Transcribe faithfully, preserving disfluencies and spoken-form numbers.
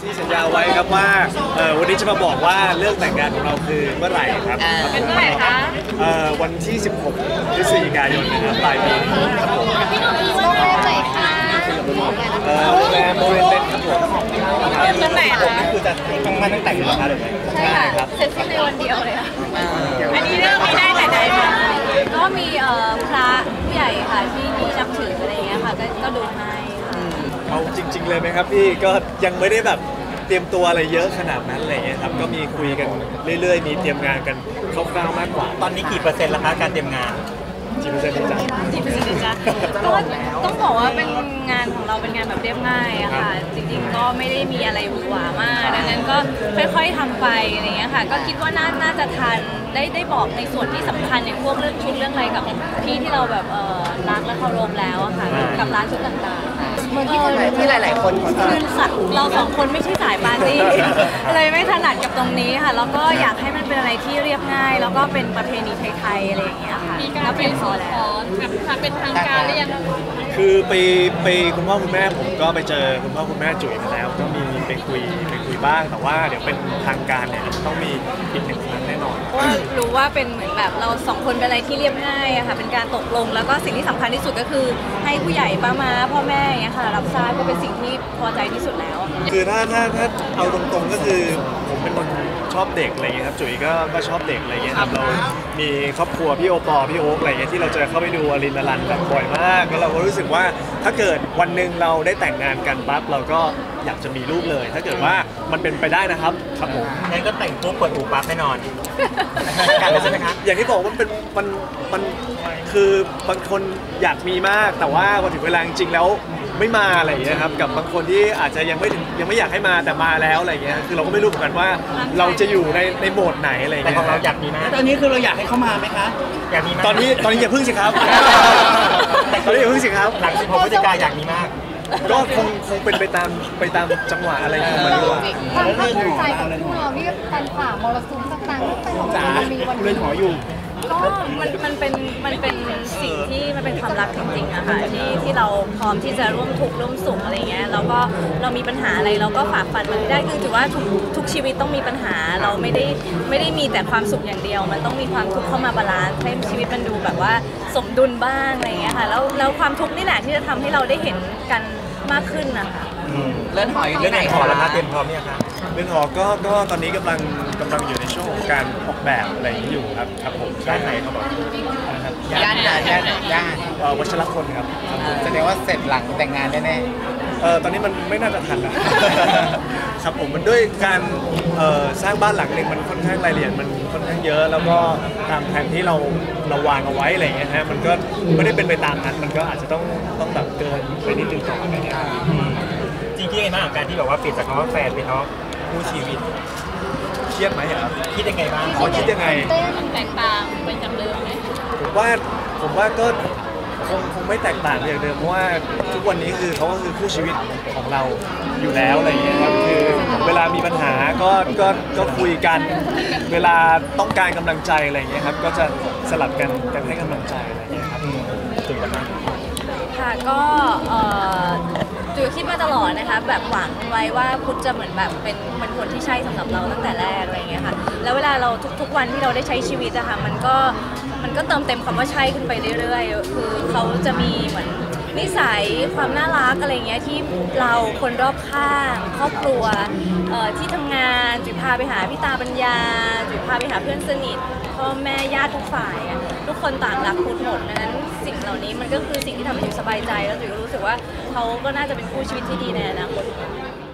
ที่สัญญาไว้ครับว่าเออวันนี้จะมาบอกว่าเรื่องแต่งงานของเราคือเมื่อไหร่ครับเป็นเมื่อไหร่คะเอ่อวันที่สิบหกพฤศจิกายนนะครับปลายปีครับผมพี่หนุ่มมีวันแรกเลยค่ะเอ่อโรงแรมโมเรนเต็นครับผมเดือนวันไหนคะคือจะทั้งมันตั้งแต่งอยู่แล้วหรือไงใช่ค่ะเสร็จสิ้นในวันเดียวเลยค่ะอันนี้เรื่องไม่ได้แต่ใดมาก็มีเอ่อพระผู้ใหญ่ค่ะที่มีนับถืออะไรอย่างเงี้ยค่ะก็ดูให้ค่ะเอาจริงๆเลยไหมครับพี่ก็ยังไม่ได้แบบเตรียมตัวอะไรเยอะขนาดนั้นอะไรเงี้ยครับก็มีคุยกันเรื่อยๆมีเตรียมงานกันคร่าวๆมากกว่าตอนนี้กี่เปอร์เซ็นต์แล้วคะการเตรียมงานกี่เปอร์เซ็นต์จ๊ะกี่เปอร์เซ็นต์จ๊ะก็ต้องบอกว่าเป็นงานของเราเป็นงานแบบเรียบง่ายอะค่ะจริงๆก็ไม่ได้มีอะไรหวือหวามากดังนั้นก็ค่อยๆทำไปอะไรเงี้ยค่ะก็คิดว่าน่าน่าจะทันได้ได้บอกในส่วนที่สำคัญในพวกเรื่องชุดเรื่องอะไรกับพี่ที่เราแบบเออรักและเคารพแล้วอะค่ะกับร้านชุดต่างๆเมืองที่ที่หลายๆคนคือสัตว์เราสองคนไม่ใช่สายปาร์ตี้เลยไม่ถนัดกับตรงนี้ค่ะแล้วก็อยากให้มันเป็นอะไรที่เรียบง่ายแล้วก็เป็นประเพณีไทยๆอะไรอย่างเงี้ยค่ะแล้วเป็นพอแล้วทำเป็นทางการหรือยังคือไปไปคุณพ่อคุณแม่ผมก็ไปเจอคุณพ่อคุณแม่จุ๋ยมาแล้วก็มีไปคุยไปคุยบ้างแต่ว่าเดี๋ยวเป็นทางการเนี่ยต้องมีอีกหนึ่งครั้งแน่นอนเพราะว่ารู้ว่าเป็นเหมือนแบบเราสองคนเป็นอะไรที่เรียบง่ายอะค่ะเป็นการตกลงแล้วก็สิ่งที่สำคัญที่สุดก็คือให้ผู้ใหญ่ป้ามาพ่อแม่อย่างเงี้ยค่ะรับทราบก็เป็นสิ่งที่พอใจที่สุดแล้วคือถ้าถ้าถ้าเอาตรงๆก็คือผมเป็นคนชอบเด็กอะไรเงี้ยครับจุ๋ยก็ก็ชอบเด็กอะไรเงี้ยครับเรามีครอบครัวพี่โอปอพี่โอ๊กอะไรเงี้ยที่เราจะเข้าไปดูอลินอลันแบบบ่อยมากแล้วเราก็รู้สึกว่าถ้าเกิดวันหนึ่งเราได้แต่งงานกันปั๊บเราก็อยากจะมีลูกเลย ถ้าเกิดว่ามันเป็นไปได้นะครับครับผมงั้นก็แต่งปุ๊บเปิดอู่ปั๊บแน่นอนกันเลยใช่ไหมครับอย่างที่บอกว่าเป็นมันมันคือบางคนอยากมีมากแต่ว่าพอถึงเวลาจริงๆแล้วไม่มาอะไรอย่างเงี้ยครับกับบางคนที่อาจจะยังไม่ถึงยังไม่อยากให้มาแต่มาแล้วอะไรอย่างเงี้ยคือเราก็ไม่รู้เหมือนกันว่าเราจะอยู่ในในโหมดไหนอะไรอย่างเงี้ยแต่ของเราอยากมีนะตอนนี้คือเราอยากให้เขามาไหมคะอยากมีตอนนี้ตอนนี้อย่าพึ่งสิครับตอนนี้อย่าพึ่งสิครับหลังสิบหกพฤศจิกายนอยากมีมากก็คงคงเป็นไปตามไปตามจังหวะอะไรของมันดีกว่าความภาคภูมิใจของพวกเราที่ฟันฝ่ามรสุมต่างๆตั้งแต่ของเรามีวันเรือนหออยู่ก็มันมันเป็นมันเป็นสิ่งที่มันเป็นความรักจริงๆอะค่ะที่ที่เราพร้อมที่จะร่วมทุกข์ร่วมสุขอะไรเงี้ยแล้วก็เรามีปัญหาอะไรเราก็ฝ่าฟันมันได้คือถือว่าทุกทุกชีวิตต้องมีปัญหาเราไม่ได้ไม่ได้มีแต่ความสุขอย่างเดียวมันต้องมีความทุกข์เข้ามาบาลานซ์ให้ชีวิตมันดูแบบว่าสมดุลบ้างอะไรเงี้ยค่ะแล้วแล้วความทุกข์นี่แหละที่จะทำให้เราได้เห็นกันมากขึ้นนะคะเลื่อนหออยู่ที่ไหนหอแล้วคะเตรียมพร้อมเนี่ยคะเรื่องหอก็ก็ตอนนี้กำลังกำลังอยู่ในช่วงของการออกแบบอะไรอยู่ครับครับผมย่านไหนเขาบอกนะครับย่านไหนย่านไหนย่านวัชรพลครับแสดงว่าเสร็จหลังแต่งงานแน่ๆเออตอนนี้มันไม่น่าจะทันนะครับผมมันด้วยการสร้างบ้านหลังหนึ่งมันค่อนข้างรายละเอียดมันค่อนข้างเยอะแล้วก็ตามแผนที่เราเราวางเอาไว้อะไรอย่างเงี้ยฮะมันก็ไม่ได้เป็นไปตามนั้นมันก็อาจจะต้องต้องแบบเกินไปนิดนึงก่อนอะไรเงี้ยจริงๆยังไงบ้างการที่แบบว่าเปลี่ยนจากคำว่าแฟนเป็นคำว่าคู่ชีวิตเครียดไหมครับคิดยังไงบ้างอ๋อคิดยังไงมันแตกต่างไปจากเดิมไหมผมว่าผมว่าก็คงคงไม่แตกต่างจากเดิมเพราะว่าทุกวันนี้คือเขาก็คือคู่ชีวิตของเราอยู่แล้วอะไรอย่างเงี้ยครับคือเวลามีปัญหาก็ก็ก็คุยกันเวลาต้องการกำลังใจอะไรอย่างเงี้ยครับก็จะสลับกันกันให้กำลังใจอะไรอย่างเงี้ยครับถึงกันนะค่ะก็จุ๋ยคิดมาตลอดนะคะแบบหวังไว้ว่าพุทธจะเหมือนแบบเป็นเป็นคนที่ใช่สำหรับเราตั้งแต่แรกอะไรเงี้ยค่ะแล้วเวลาเราทุกๆวันที่เราได้ใช้ชีวิตอะค่ะมันก็มันก็เติมเต็มคำว่าใช่ขึ้นไปเรื่อยๆคือเขาจะมีเหมือนนิสัยความน่ารักอะไรเงี้ยที่เราคนรอบข้างครอบครัวที่ทำงานจุ๋ยพาไปหาพี่ตาปัญญาจุ๋ยพาไปหาเพื่อนสนิทพ่อแม่ญาติทุกฝ่ายทุกคนต่างรักพุทธหมดดังนั้นสิ่งเหล่านี้มันก็คือสิ่งที่ทำให้จุ๋ยสบายใจแล้วจุ๋ยรู้สึกว่าเขาก็น่าจะเป็นคู่ชีวิตที่ดีในอนาคต